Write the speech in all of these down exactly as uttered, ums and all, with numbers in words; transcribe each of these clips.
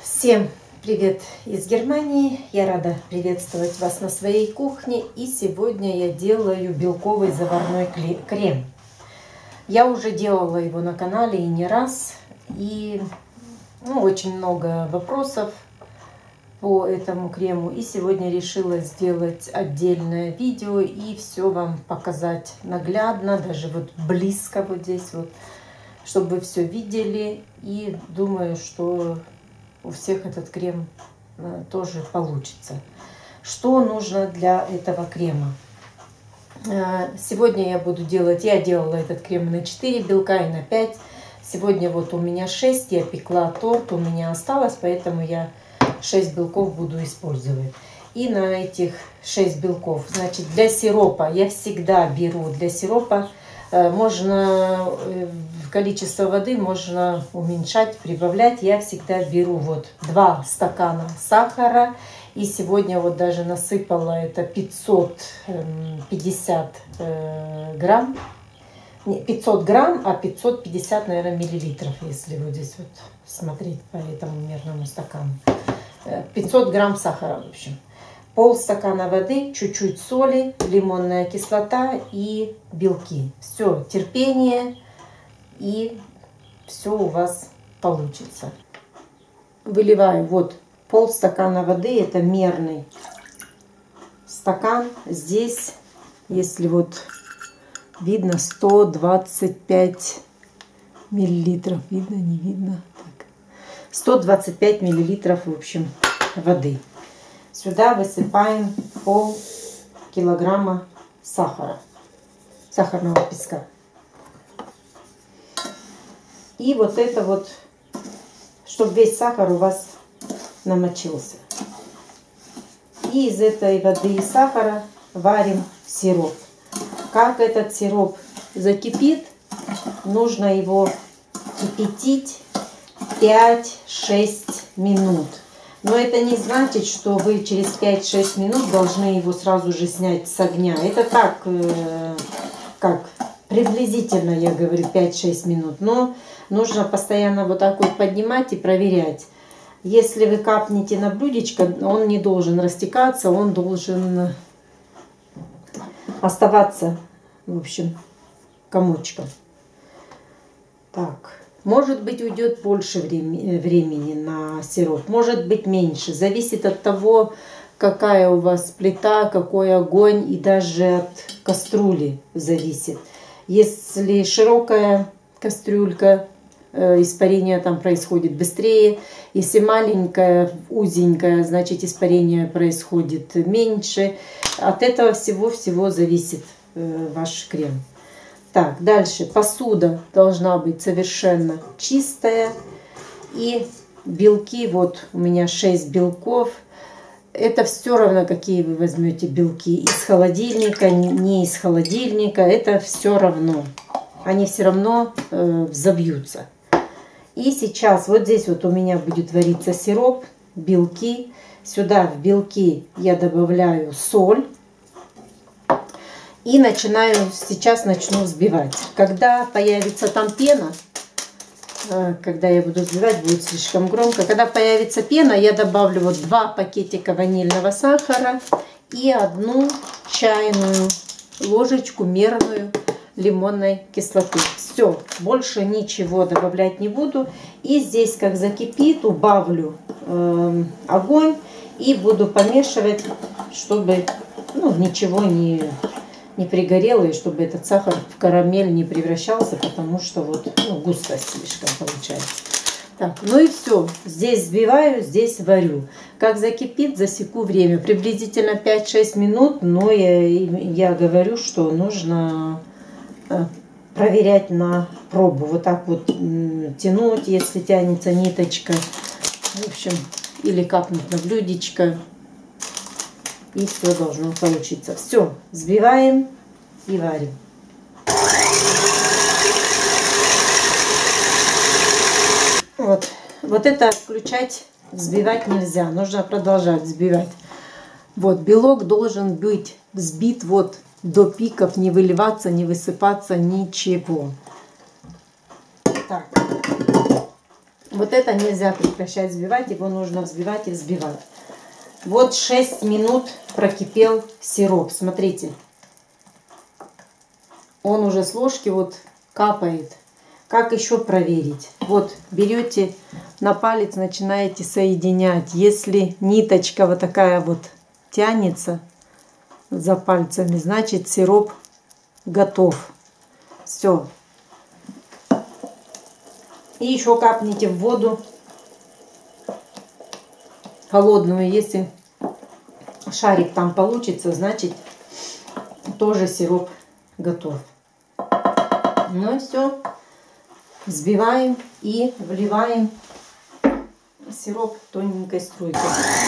Всем привет из Германии! Я рада приветствовать вас на своей кухне. И сегодня я делаю белковый заварной крем. Я уже делала его на канале и не раз. И ну, очень много вопросов по этому крему. И сегодня решила сделать отдельное видео и все вам показать наглядно, даже вот близко вот здесь вот, чтобы вы все видели. И думаю, что у всех этот крем тоже получится. Что нужно для этого крема? Сегодня я буду делать, я делала этот крем на четыре белка и на пять. Сегодня вот у меня шесть, я пекла торт, у меня осталось, поэтому я шесть белков буду использовать. И на этих шесть белков, значит, для сиропа я всегда беру, для сиропа можно количество воды можно уменьшать, прибавлять. Я всегда беру вот два стакана сахара. И сегодня вот даже насыпала это пятьсот пятьдесят грамм. Не, пятьсот грамм, а пятьсот пятьдесят, наверное, миллилитров, если вот здесь вот смотреть по этому мерному стакану. пятьсот грамм сахара, в общем. Полстакана воды, чуть-чуть соли, лимонная кислота и белки. Все, терпение, и все у вас получится. Выливаю вот полстакана воды, это мерный стакан. Здесь, если вот видно, сто двадцать пять миллилитров. Видно, не видно? Так. сто двадцать пять миллилитров, в общем, воды. Сюда высыпаем пол килограмма сахара, сахарного песка. И вот это вот, чтобы весь сахар у вас намочился. И из этой воды и сахара варим сироп. Как этот сироп закипит, нужно его кипятить пять-шесть минут. Но это не значит, что вы через пять-шесть минут должны его сразу же снять с огня. Это так, э, как приблизительно, я говорю, пять-шесть минут. Но нужно постоянно вот так вот поднимать и проверять. Если вы капнете на блюдечко, он не должен растекаться, он должен оставаться, в общем, комочком. Так. Может быть, уйдет больше времени на сироп, может быть, меньше. Зависит от того, какая у вас плита, какой огонь, и даже от кастрюли зависит. Если широкая кастрюлька, испарение там происходит быстрее. Если маленькая, узенькая, значит, испарение происходит меньше. От этого всего-всего зависит ваш крем. Так, дальше посуда должна быть совершенно чистая. И белки, вот у меня шесть белков. Это все равно, какие вы возьмете белки. Из холодильника, не из холодильника. Это все равно. Они все равно э, взовьются. И сейчас вот здесь вот у меня будет вариться сироп, белки. Сюда в белки я добавляю соль. И начинаю, сейчас начну взбивать. Когда появится там пена, когда я буду взбивать, будет слишком громко. Когда появится пена, я добавлю вот два пакетика ванильного сахара и одну чайную ложечку мерную лимонной кислоты. Все, больше ничего добавлять не буду. И здесь, как закипит, убавлю э, огонь и буду помешивать, чтобы ну, ничего не... не пригорело, и чтобы этот сахар в карамель не превращался, потому что вот ну, густость слишком получается. Так, ну и все. Здесь взбиваю, здесь варю. Как закипит, засеку время. Приблизительно пять-шесть минут, но я, я говорю, что нужно проверять на пробу. Вот так вот тянуть, если тянется ниточка. В общем, или капнуть на блюдечко. И все должно получиться. Все, взбиваем и варим. Вот, вот это отключать, взбивать нельзя. Нужно продолжать взбивать. Вот, белок должен быть взбит вот до пиков, не выливаться, не высыпаться, ничего. Так. Вот это нельзя прекращать взбивать, его нужно взбивать и взбивать. Вот шесть минут прокипел сироп, смотрите. Он уже с ложки вот капает. Как еще проверить? Вот берете на палец, начинаете соединять. Если ниточка вот такая вот тянется за пальцами, значит сироп готов. Все. И еще капните в воду холодную. Если шарик там получится, значит тоже сироп готов. Ну и все. Взбиваем и вливаем сироп тоненькой струйкой.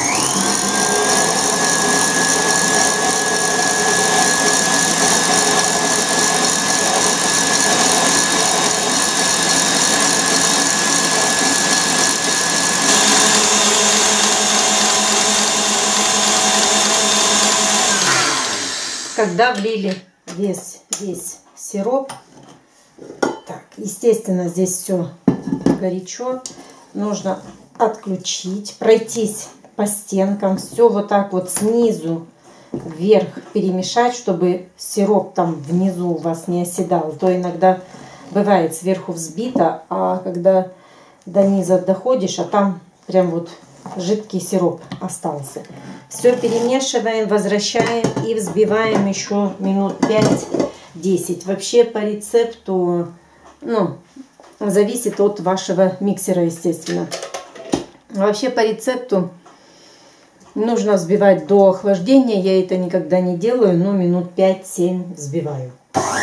Когда влили весь, весь сироп, так, естественно, здесь все горячо, нужно отключить, пройтись по стенкам, все вот так вот снизу вверх перемешать, чтобы сироп там внизу у вас не оседал. То иногда бывает сверху взбито, а когда до низа доходишь, а там прям вот жидкий сироп остался. Все перемешиваем, возвращаем и взбиваем еще минут пять-десять. Вообще по рецепту, ну, зависит от вашего миксера, естественно. Вообще по рецепту нужно взбивать до охлаждения. Я это никогда не делаю, но минут пять-семь взбиваю.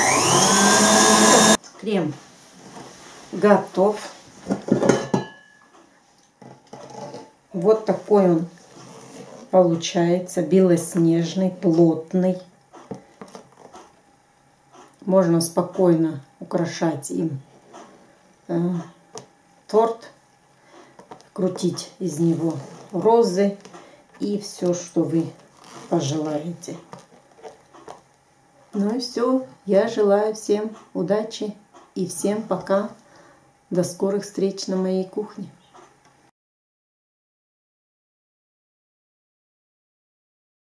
Крем готов. Вот такой он получается, белоснежный, плотный. Можно спокойно украшать им э, торт, крутить из него розы и все, что вы пожелаете. Ну и все. Я желаю всем удачи и всем пока. До скорых встреч на моей кухне.